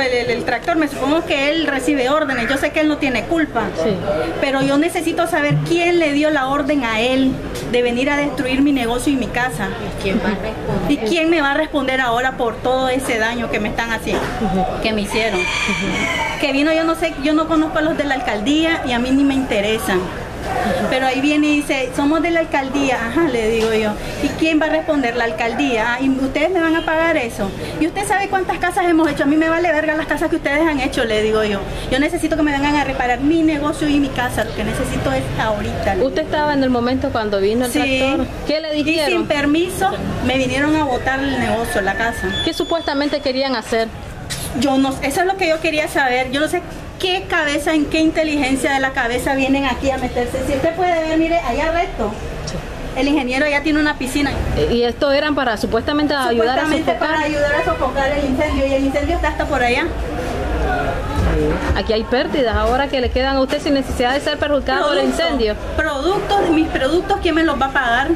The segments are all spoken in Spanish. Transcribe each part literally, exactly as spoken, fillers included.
el, el, el tractor, me supongo que él recibe órdenes, yo sé que él no tiene culpa, sí. Pero yo necesito saber quién le dio la orden a él de venir a destruir mi negocio y mi casa. ¿Y quién va a responder? ¿Y quién me va a responder ahora por todo ese daño que me están haciendo, uh-huh. que me hicieron? Uh-huh. Que vino, yo no sé, yo no conozco a los de la alcaldía y a mí ni me interesan. Pero ahí viene y dice, somos de la alcaldía, ajá, le digo yo, ¿y quién va a responder? La alcaldía, ah, y ustedes me van a pagar eso. Y usted sabe cuántas casas hemos hecho, a mí me vale verga las casas que ustedes han hecho, le digo yo. Yo necesito que me vengan a reparar mi negocio y mi casa, lo que necesito es ahorita. ¿Usted estaba en el momento cuando vino el sí. tractor? ¿Qué le dijeron? Y sin permiso me vinieron a botar el negocio, la casa. ¿Qué supuestamente querían hacer? Yo no, eso es lo que yo quería saber, yo no sé qué cabeza, en qué inteligencia de la cabeza vienen aquí a meterse. Si usted puede ver, mire, allá recto, sí. El ingeniero ya tiene una piscina. ¿Y esto eran para supuestamente, ayudar a sofocar? para ayudar a sofocar el incendio, y el incendio está hasta por allá. Sí. Aquí hay pérdidas ahora que le quedan a usted sin necesidad de ser perjudicado por el incendio. Productos, mis productos, ¿quién me los va a pagar?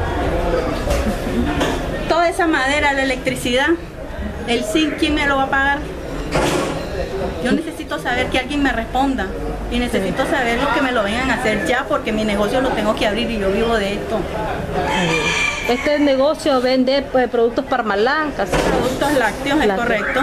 Toda esa madera, la electricidad, el zinc, ¿quién me lo va a pagar? Yo necesito saber que alguien me responda y necesito saber lo que me lo vengan a hacer ya, porque mi negocio lo tengo que abrir y yo vivo de esto. Este negocio vende pues, productos Parmalat, productos lácteos, es correcto.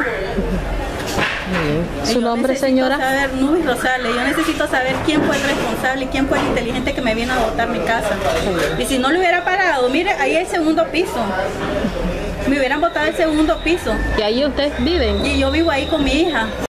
¿Su nombre, señora? Saber, Nubis Rosales, yo necesito saber quién fue el responsable y quién fue el inteligente que me vino a botar mi casa. Y si no lo hubiera parado, mire, ahí hay el segundo piso. Me hubieran botado el segundo piso. ¿Y ahí ustedes viven? Y yo vivo ahí con mi hija.